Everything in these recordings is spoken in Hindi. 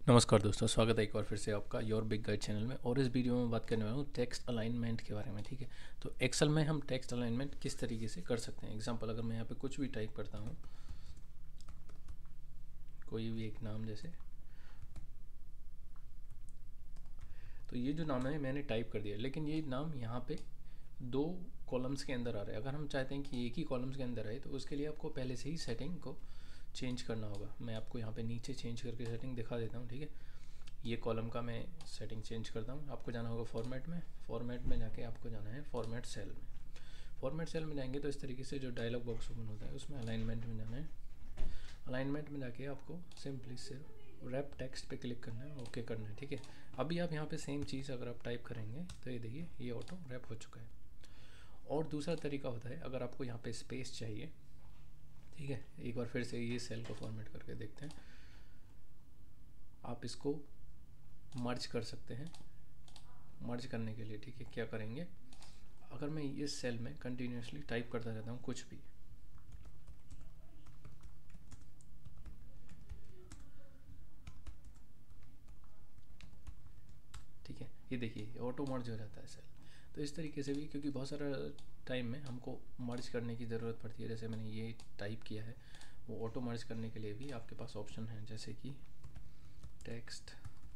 नमस्कार दोस्तों, स्वागत है एक बार फिर से आपका योर बिग गाइड चैनल में। और इस वीडियो में बात करने वाला हूँ टेक्स्ट अलाइनमेंट के बारे में। ठीक है, तो एक्सेल में हम टेक्स्ट अलाइनमेंट किस तरीके से कर सकते हैं। एग्जांपल, अगर मैं यहाँ पे कुछ भी टाइप करता हूँ, कोई भी एक नाम जैसे, तो ये जो नाम है मैंने टाइप कर दिया, लेकिन ये नाम यहाँ पे दो कॉलम्स के अंदर आ रहा है। अगर हम चाहते हैं कि एक ही कॉलम्स के अंदर आए तो उसके लिए आपको पहले से ही सेटिंग को चेंज करना होगा। मैं आपको यहाँ पे नीचे चेंज करके सेटिंग दिखा देता हूँ। ठीक है, ये कॉलम का मैं सेटिंग चेंज करता हूँ। आपको जाना होगा फॉर्मेट में जाके आपको जाना है फॉर्मेट सेल में। फॉर्मेट सेल में जाएंगे तो इस तरीके से जो डायलॉग बॉक्स ओपन होता है उसमें अलाइनमेंट में जाना है। अलाइनमेंट में जाके आपको सिंपली से रैप टेक्स्ट पे क्लिक करना है, ओके करना है। ठीक है, अभी आप यहाँ पे सेम चीज़ अगर आप टाइप करेंगे तो ये देखिए ये ऑटो रैप हो चुका है। और दूसरा तरीका होता है, अगर आपको यहाँ पे स्पेस चाहिए, ठीक है, एक बार फिर से ये सेल को फॉर्मेट करके देखते हैं। आप इसको मर्ज कर सकते हैं। मर्ज करने के लिए ठीक है क्या करेंगे, अगर मैं इस सेल में कंटिन्यूसली टाइप करता रहता हूँ कुछ भी, ठीक है, ये देखिए ऑटो मर्ज हो जाता है सेल। तो इस तरीके से भी, क्योंकि बहुत सारा टाइम में हमको मर्ज करने की ज़रूरत पड़ती है, जैसे मैंने ये टाइप किया है, वो ऑटो मर्ज करने के लिए भी आपके पास ऑप्शन है, जैसे कि टेक्स्ट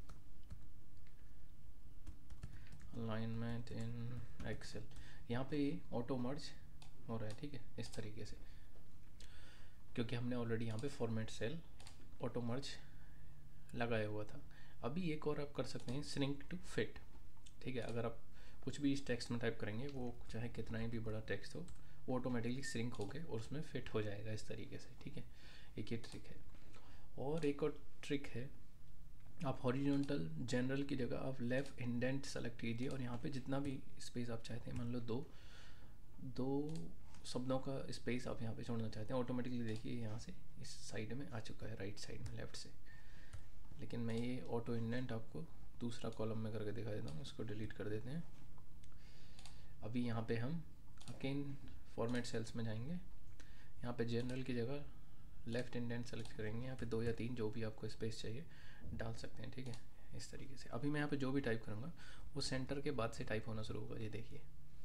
अलाइनमेंट इन एक्सेल। यहाँ पे ये ऑटो मर्ज हो रहा है। ठीक है, इस तरीके से, क्योंकि हमने ऑलरेडी यहाँ पे फॉर्मेट सेल ऑटो मर्ज लगाया हुआ था। अभी एक और आप कर सकते हैं, श्रिंक टू फिट। ठीक है, अगर आप कुछ भी इस टेक्स्ट में टाइप करेंगे, वो चाहे कितना ही भी बड़ा टेक्स्ट हो, वो ऑटोमेटिकली श्रिंक हो गए और उसमें फिट हो जाएगा इस तरीके से। ठीक है, एक ये ट्रिक है। और एक और ट्रिक है, आप हॉरिजॉन्टल जनरल की जगह आप लेफ्ट इंडेंट सेलेक्ट कीजिए और यहाँ पे जितना भी स्पेस आप चाहते हैं, मान लो दो दो शब्दों का स्पेस आप यहाँ पे छोड़ना चाहते हैं, ऑटोमेटिकली देखिए यहाँ से इस साइड में आ चुका है, राइट साइड में लेफ्ट से। लेकिन मैं ये ऑटो इंडेंट आपको दूसरा कॉलम में करके दिखा देता हूँ, इसको डिलीट कर देते हैं। अभी यहाँ पे हम अगेन फॉर्मेट सेल्स में जाएंगे, यहाँ पे जनरल की जगह लेफ्ट इंडेंट सेलेक्ट करेंगे, यहाँ पे 2 या 3 जो भी आपको स्पेस चाहिए डाल सकते हैं। ठीक है, इस तरीके से अभी मैं यहाँ पे जो भी टाइप करूँगा वो सेंटर के बाद से टाइप होना शुरू होगा। ये देखिए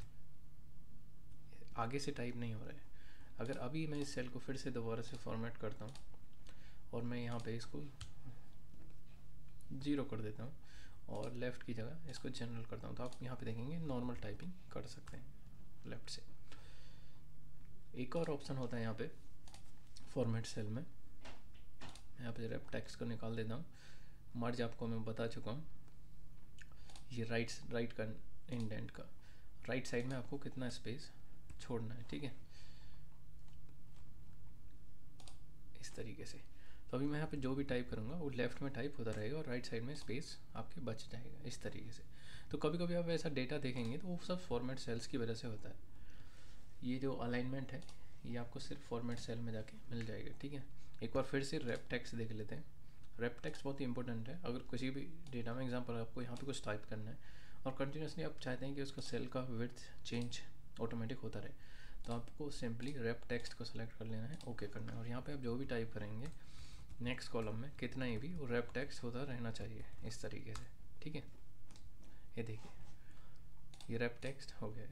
आगे से टाइप नहीं हो रहा है। अगर अभी मैं इस सेल को फिर से दोबारा से फॉर्मेट करता हूँ और मैं यहाँ पे इसको 0 कर देता हूँ और लेफ़्ट की जगह इसको जनरल करता हूँ, तो आप यहाँ पे देखेंगे नॉर्मल टाइपिंग कर सकते हैं लेफ़्ट से। एक और ऑप्शन होता है यहाँ पे फॉर्मेट सेल में, यहाँ पे रैप टेक्स्ट को निकाल देता हूँ। मर्ज आपको मैं बता चुका हूँ, ये राइट का इंडेंट का राइट साइड में आपको कितना स्पेस छोड़ना है। ठीक है, इस तरीके से। तो अभी मैं यहाँ पे जो भी टाइप करूँगा वो लेफ़्ट में टाइप होता रहेगा और राइट साइड में स्पेस आपके बच जाएगा इस तरीके से। तो कभी कभी आप ऐसा डेटा देखेंगे तो वो सब फॉर्मेट सेल्स की वजह से होता है। ये जो अलाइनमेंट है ये आपको सिर्फ फॉर्मेट सेल में जाके मिल जाएगा। ठीक है, एक बार फिर से रैप टेक्स्ट देख लेते हैं। रैप टेक्स्ट बहुत ही इंपॉर्टेंट है। अगर किसी भी डेटा में एग्जांपल आपको यहाँ पे कुछ टाइप करना है और कंटिन्यूसली आप चाहते हैं कि उसका सेल का विड्थ चेंज ऑटोमेटिक होता रहे, तो आपको सिंपली रैप टेक्स्ट को सेलेक्ट कर लेना है, ओके करना है। और यहाँ पे आप जो भी टाइप करेंगे नेक्स्ट कॉलम में कितना ही भी वो रैप टेक्स्ट होता रहना चाहिए इस तरीके से। ठीक है, ये देखिए ये रैप टेक्स्ट हो गया है।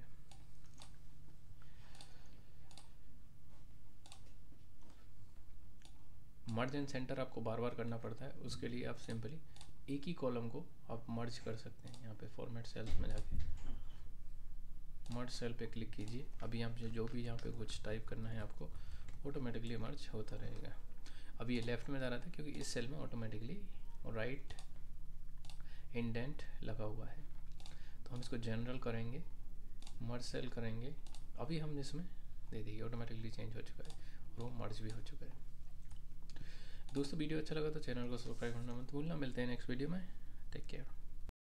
मर्ज एंड सेंटर आपको बार बार करना पड़ता है, उसके लिए आप सिंपली एक ही कॉलम को आप मर्ज कर सकते हैं। यहाँ पे फॉर्मेट सेल्स में जाके मर्ज सेल पे क्लिक कीजिए। अभी यहाँ पे जो भी यहाँ पे कुछ टाइप करना है आपको ऑटोमेटिकली मर्ज होता रहेगा। अभी ये लेफ़्ट में जा रहा था क्योंकि इस सेल में ऑटोमेटिकली राइट इंडेंट लगा हुआ है। तो हम इसको जनरल करेंगे, मर्ज सेल करेंगे, अभी हम इसमें दे देंगे ऑटोमेटिकली चेंज हो चुका है और वो मर्ज भी हो चुका है। दोस्तों वीडियो अच्छा लगा तो चैनल को सब्सक्राइब करना मत भूलना। मिलते हैं नेक्स्ट वीडियो में, टेक केयर।